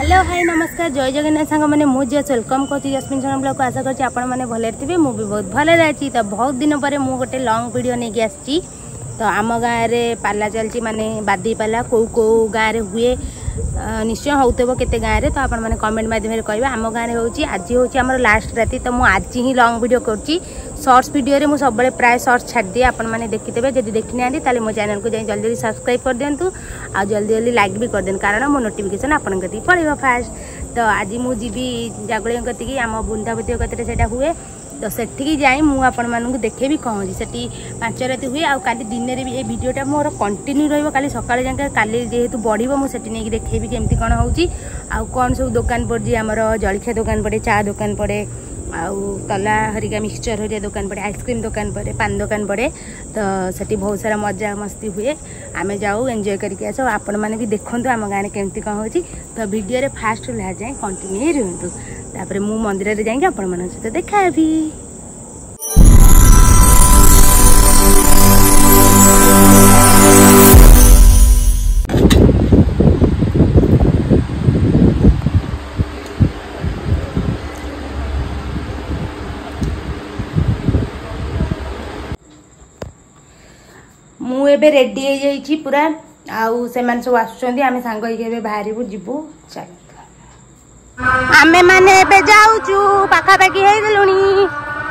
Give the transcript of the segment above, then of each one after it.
Hello hi नमस्कार जय जगन्नाथ सांग मैंने मुझे वेलकम कर जस्मिन सोना ब्लॉग को आशा करছি आपण मैंने भले थे मुझे बहुत भले अच्छी तो बहुत दिन पर मुझे गोटे लॉन्ग वीडियो नहीं आसी तो आम गाँव में पाला चलती माने बादी पाला कौ गाँव में हुए निश्चय होते केते गाँव में तो आपण मैंने कमेंट माध्यम कहे आम गाँव में होची आज होची आमर लास्ट राति तो मुझे आज ही लॉन्ग वीडियो करुँची शॉर्ट्स वीडियो रे मुझे सब प्राय शॉर्ट्स छाड़ दिए आपण मैंने देखिथे जब देखी ना ताले मो चैनल को जाई जल्दी सब्सक्राइब कर दिंतु आ जल्दी जल्दी लाइक भी कर दें कारण मो नोटिफिकेशन आपन कति पड़ेगा फास्ट तो आज मु जीवी जागुड़ी कति आम बुंदावती कति से हुए तो सेठी जाई मु आपण मानू देखेबी कौन सेठी 5 राति हुए आ काली दिन में भी ये वीडियोटा मोर कंटिन्यू रहिबो काली सकाळे जाके काली जेहेतु बढ़िबो मु सेठी नहीं देखेबी केमती कौन होउची आ कौन सब दुकान पड़ जी आमर जलखिया दुकान पड़े चा दुकान पड़े आउ तला हरिका मिक्सचर हरिया दुकान पड़े आइसक्रीम दुकान पड़े पान दुकान पड़े तो सेठी बहुत सारा मजा मस्ती हुए आमे जाऊ एंजॉय करके आसो आपण माने भी देखंतु आम गाँव केमती कौन होची तो वीडियो रे फास्ट ला जाए कंटिन्यू रहंतु तापर मु मंदिर रे जाके आपण मन सहित देखाबी मुझे रेडी हो जाइए पूरा आउ से सब आसुँच आम सांग बाहर जीवु चल आमे माने एबे जाऊचु पाखापाखि हो गलुनी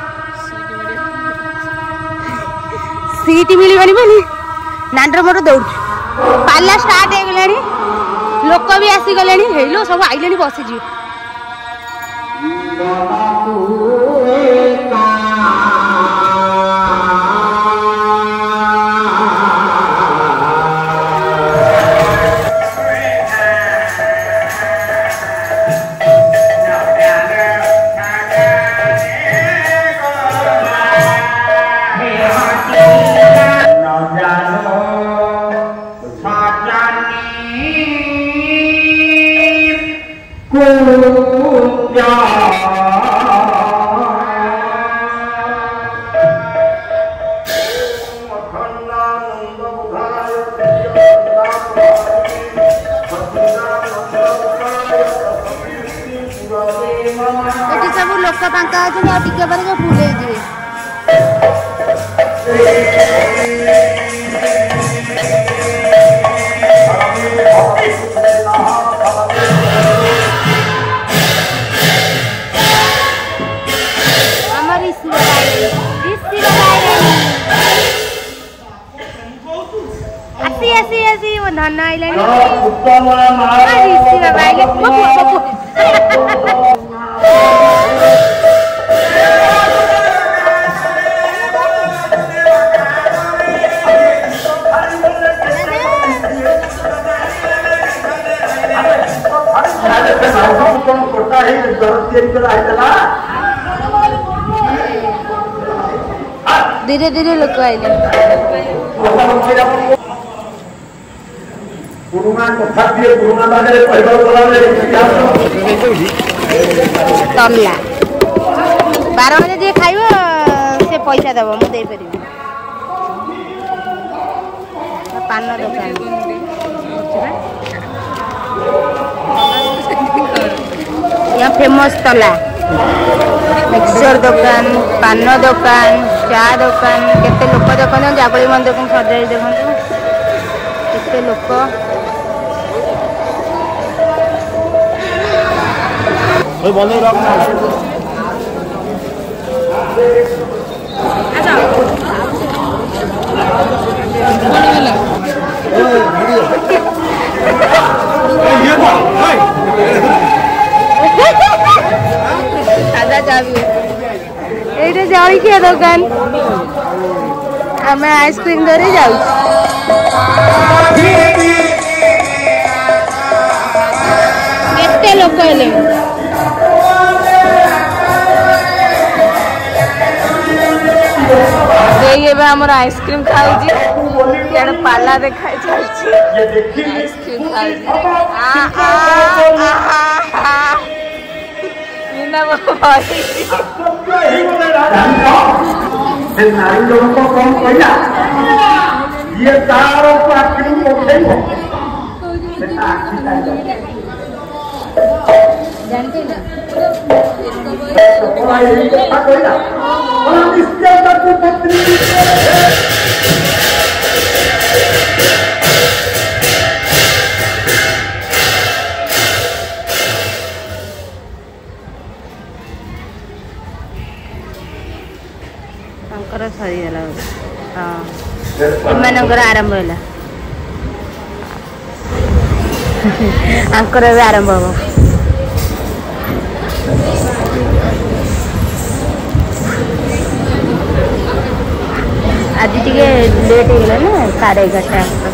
सीट मिलबनी बोली नांडर मोर दौड़ू पाला स्टार्ट हो गलानी लोक भी आसी गले हेलो सब आइले बसीजी सब लोक फांका अच्छे टिके पर फुल धन आइले धीरे धीरे लोक आइले तमला 12 बजे जे खाइब से पैसा दब मु दे पारि पान दुकान यहाँ फेमस तला मिक्सचर दुकान पान दुकान चा दुकान केते लोक देखते जागुड़ी मंदिर को सजाई देखते केते लोक बंद ये जलखिया दुकान आम आइसक्रीम धरी जाऊ केते लोक हेले आमर आइसक्रीम खाई पाला देखा चलती आइसक्रीम खाई सरीगला हाँ एमनकर आरंभ है आंकर आरंभ हम आज टे लेट होगा ना 11:30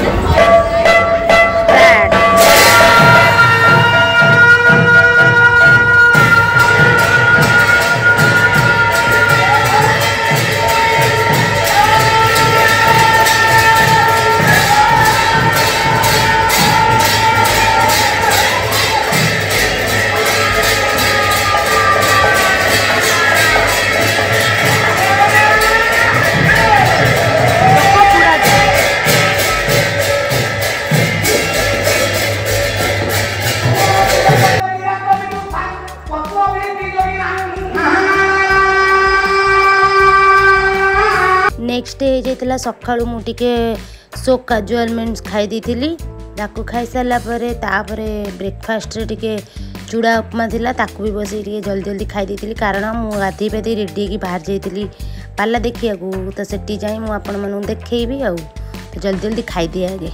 नेक्स्ट डे जाइला सका मुझे सोक काजू आलमंड्स खाई थी ताकू खाई सारा पर ब्रेकफास्ट रे टिके चूड़ा उपमा थिला ताकू भी बस जल्दी जल्दी खाई थी कारण मुझे गाधे पाधे रेडी होगी बाहर जाइली पाला देखिया तो सेठी जाई मुझे आपण मानू देखी आ जल्दी जल्दी खाई दिए आगे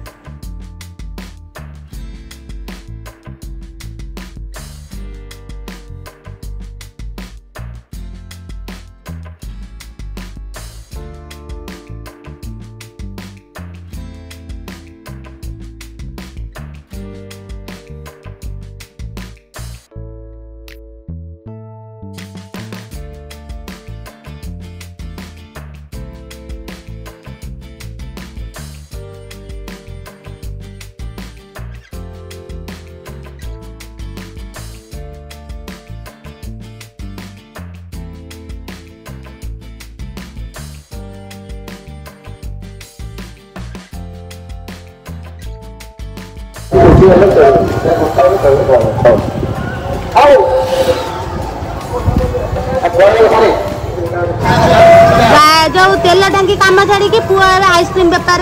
जो तेल टांकी काम छाड़ी पुआ आइसक्रीम बेपार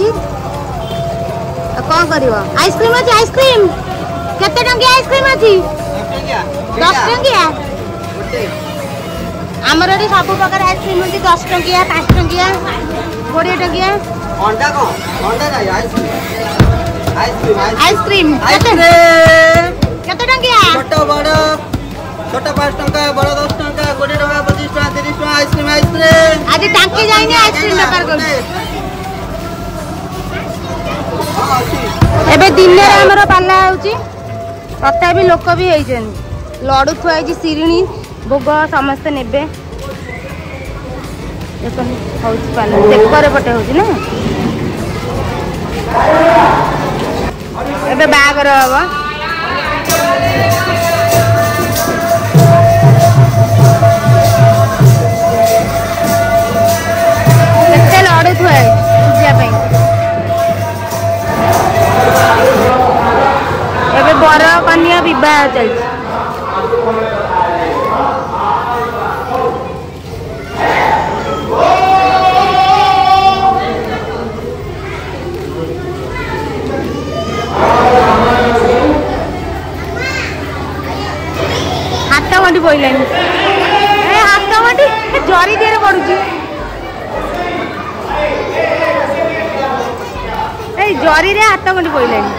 कौन कर आइसक्रीम अच्छी आइसक्रीम केते टंकी आइसक्रीम अच्छी 10 टंकिया आमर ये सब प्रकार आइसक्रीम अच्छी 10 टंकिया 5 टंकिया 20 टंकिया अंडा को अंडा जाय आइसक्रीम केते टंकिया छोटा 5 टंका बड़ 10 टंका 20 टंका 25 टंका 30 टंका आइसक्रीम आइसक्रीम आज टांकी जाइने आइसक्रीम बेपार कर एबे दिन रे हमर पाला होची तथा भी लोक भी होइछन लडू खुआई सिरिणी भोग समस्त नेबे देखन होची पाला तेकर पटे होची ना एबे बागर हबो केते लडू खुआई पूजा पे एबे बर कन्या विवाह चलछि हाथ गंठी पड़लानी हाथ गंठी जरी दिए पड़ुची जरी रे हाथ गंठी पड़लानी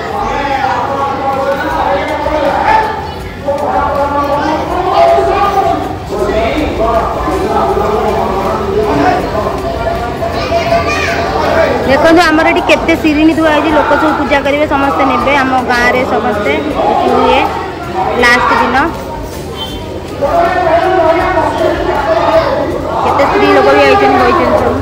देखो आमर ये केते सिरिणी धुआई लोक सब पूजा करेंगे समस्ते ने आम गाँव में समस्ते हुए लास्ट दिन केते स्त्री लोक भी आई सब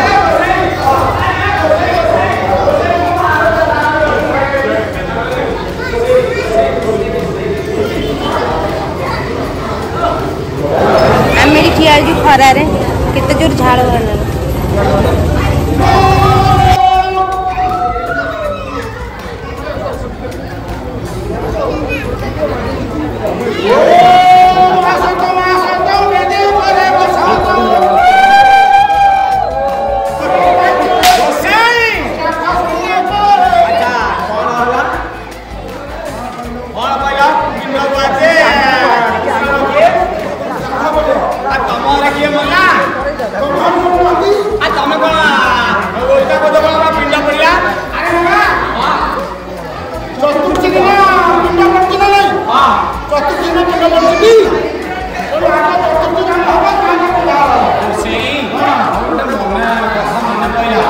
आम ठिया खरारे केते जोर झाड़ बाहर किए मरला आ तमे कोन ओइटा को तो पिंडा पड़िया अरे बाबा चतुर्थी दिन पिंडा पड़ती ना नहीं हां चतुर्थी दिन पिंडा पड़ती और आटा चतुर्थी दिन होगा काम पड़ा सही हां ओटा मने कथा मने पइला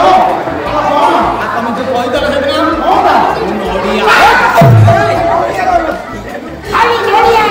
आ तमे जो कहि दला सेदिन होगा नोडिया खाली नोडिया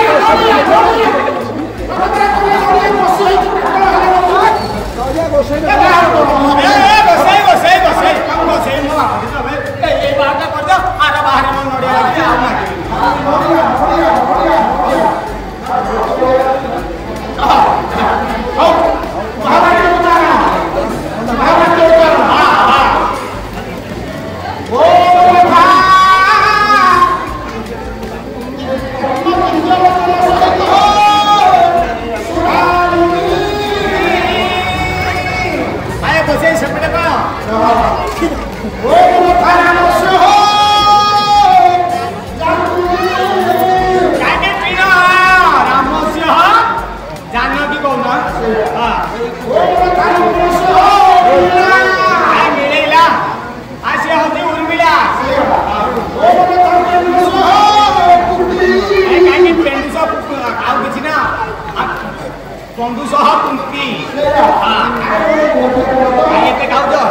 बंधु सह कुंती हां ये गाउ दो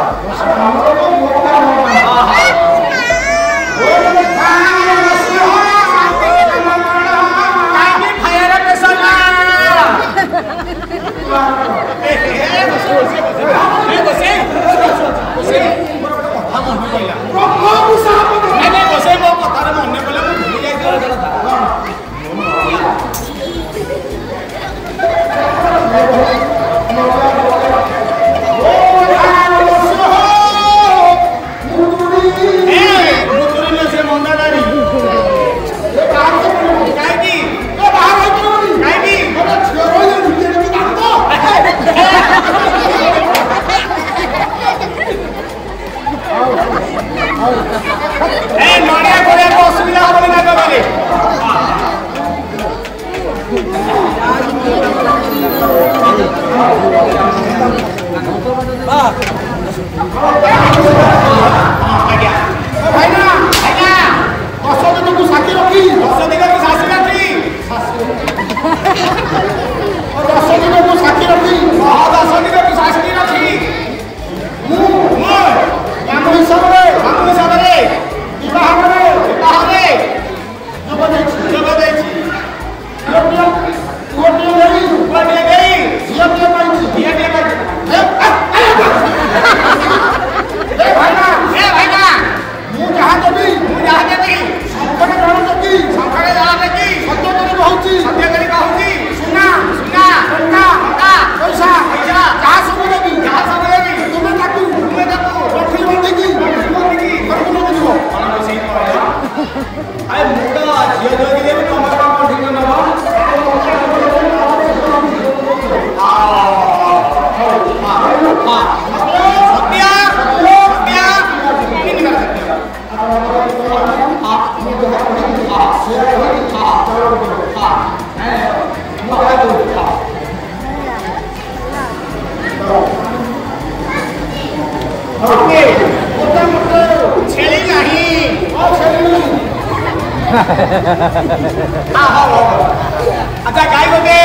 अच्छा गाय गोटे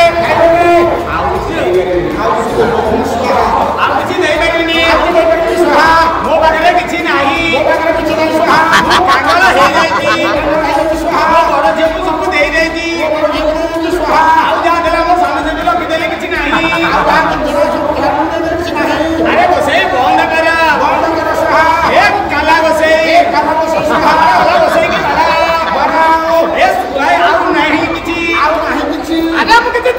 मो पाखे किसी ना बड़ झील को सब दे जहाँ देला मो सामने से रखीदे किसी ना अरे बसे बंद कर काला बसे बसे कि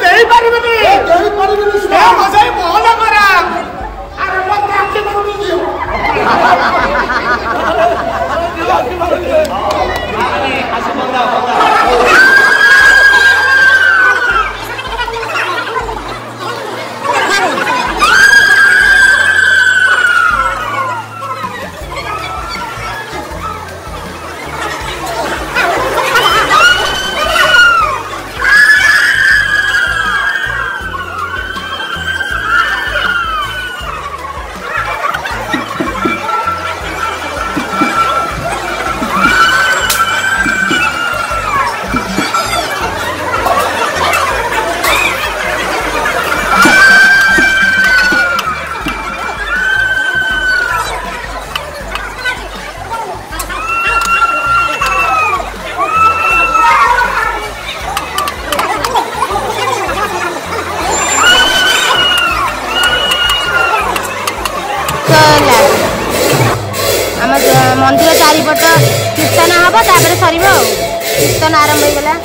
आम मंदिर चारिपट कीर्तन हम तापर सर कीर्तन आरंभ हो गला।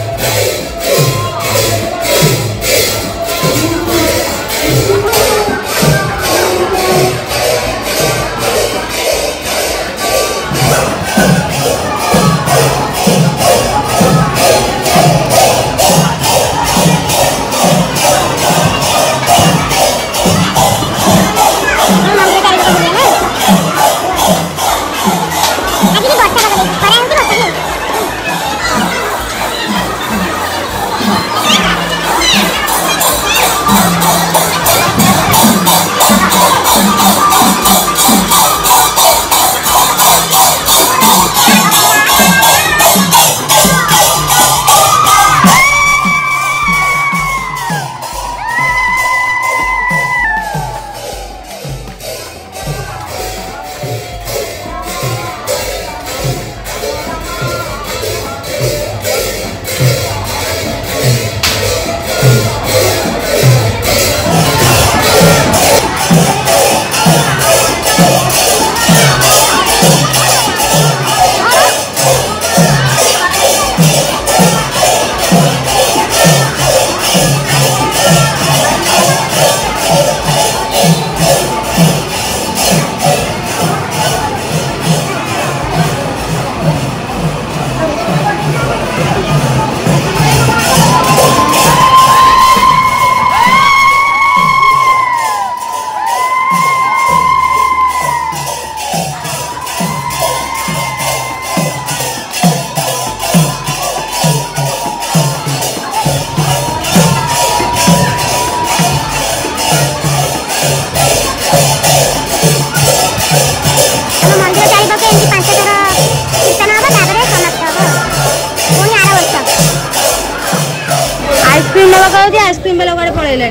आइसक्रीम वाला कुआड़े पड़ेला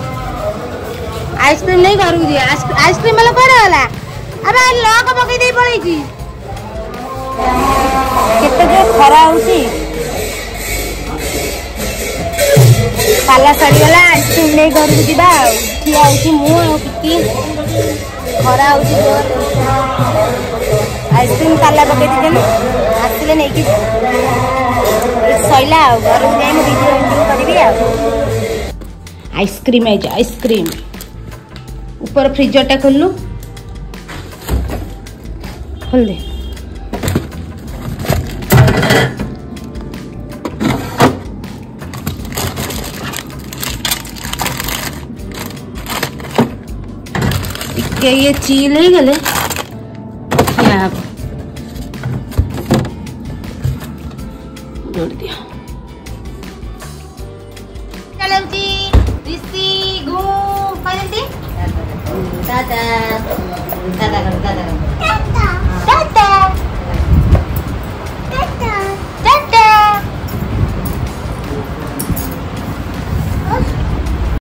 आइसक्रीम नहीं घर को दिया आइसक्रीम वाला कुआड़े गला अबे लॉक पकई दे पड़ई छी केते जो खरा होची पाला सड़ी गला आइसक्रीम नहीं घर को दिबा ठिया होची मु किती खरा होची आइसक्रीम पाला पकई दे आसले नहीं कि सैला घर को जाई वीडियो करबी आ आइसक्रीम है आइसक्रीम ऊपर फ्रीजर टा खोलू खोल दे ये चील ही गले यहाँ जोड़ दिया चलो जी ऋषि घूम दादा